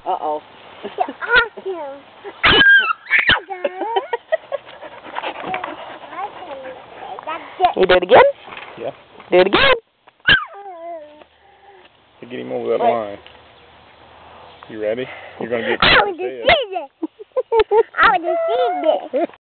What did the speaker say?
Uh-oh. You're awesome. You do it again? Yeah. Do it again. To get him over that line. You ready? You're going to get... I want to see this. I want to see this.